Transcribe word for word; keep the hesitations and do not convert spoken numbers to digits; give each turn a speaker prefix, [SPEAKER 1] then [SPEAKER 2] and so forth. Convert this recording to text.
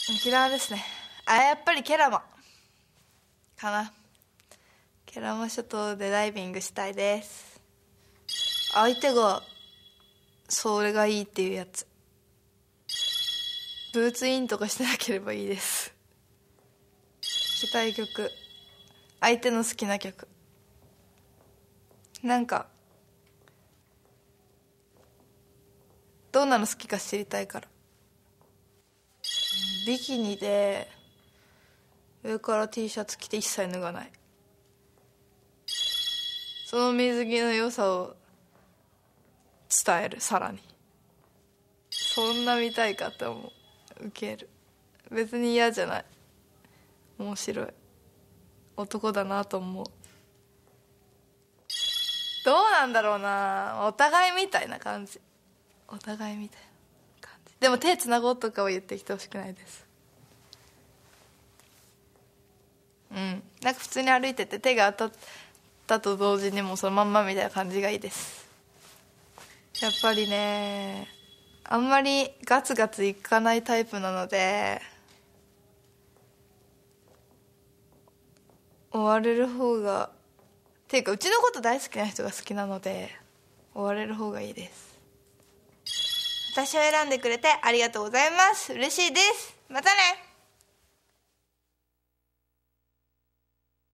[SPEAKER 1] 沖縄ですね。あ、やっぱりケラマかな。ケラマ諸島でダイビングしたいです。相手がそれがいいっていうやつ。ブーツインとかしてなければいいです。聴きたい曲、相手の好きな曲、なんかどんなの好きか知りたいから。ビキニで上から T シャツ着て一切脱がない、その水着の良さを伝える。さらにそんな見たいかって思う。ウケる。別に嫌じゃない。面白い男だなと思う。どうなんだろうな、お互いみたいな感じ。お互いみたいな感じでも手つなごうとかは言ってきてほしくないです。うん、なんか普通に歩いてて手が当たったと同時にもそのまんまみたいな感じがいいです。やっぱりね、あんまりガツガツいかないタイプなので、追われる方が、ていうかうちのこと大好きな人が好きなので追われる方がいいです。私を選んでくれてありがとうございます。嬉しいです。またね。